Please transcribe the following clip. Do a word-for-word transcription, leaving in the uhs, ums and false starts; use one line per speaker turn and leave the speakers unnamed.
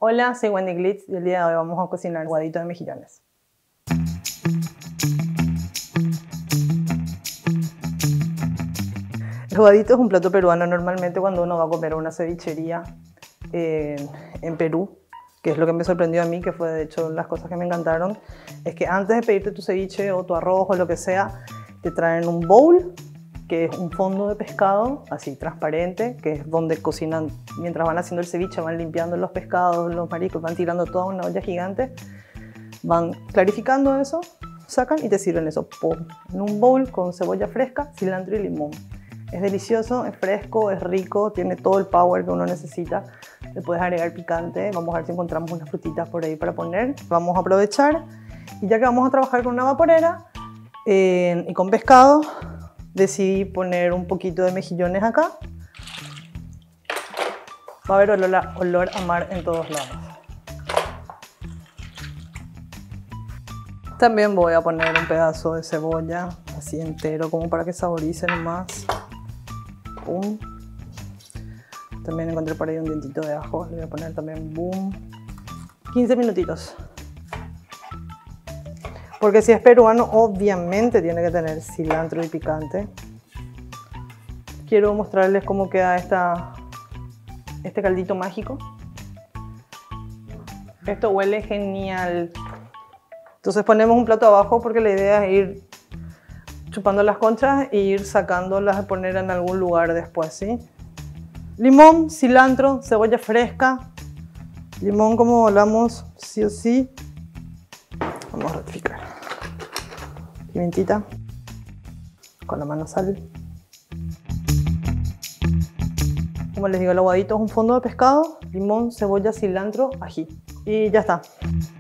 Hola, soy Wendy Glitz y el día de hoy vamos a cocinar aguadito de mejillones. El aguadito es un plato peruano normalmente cuando uno va a comer a una cevichería eh, en Perú, que es lo que me sorprendió a mí, que fue de hecho las cosas que me encantaron, es que antes de pedirte tu ceviche o tu arroz o lo que sea, te traen un bowl, que es un fondo de pescado, así transparente, que es donde cocinan, mientras van haciendo el ceviche, van limpiando los pescados, los mariscos, van tirando toda una olla gigante, van clarificando eso, sacan y te sirven eso, ¡pum!, en un bowl con cebolla fresca, cilantro y limón. Es delicioso, es fresco, es rico, tiene todo el power que uno necesita. Le puedes agregar picante, vamos a ver si encontramos unas frutitas por ahí para poner. Vamos a aprovechar, y ya que vamos a trabajar con una vaporera eh, y con pescado, decidí poner un poquito de mejillones acá. Va a haber olor a, olor a mar en todos lados. También voy a poner un pedazo de cebolla, así entero, como para que saborice más. Pum. También encontré por ahí un dientito de ajo, le voy a poner también boom. quince minutitos. Porque si es peruano, obviamente tiene que tener cilantro y picante. Quiero mostrarles cómo queda esta, este caldito mágico. Esto huele genial. Entonces ponemos un plato abajo porque la idea es ir chupando las conchas e ir sacándolas, a poner en algún lugar después, ¿sí? Limón, cilantro, cebolla fresca. Limón, como hablamos, sí o sí. Vamos a ratificar. Pimentita. Con la mano sal. Como les digo, el aguadito es un fondo de pescado, limón, cebolla, cilantro, ají. Y ya está.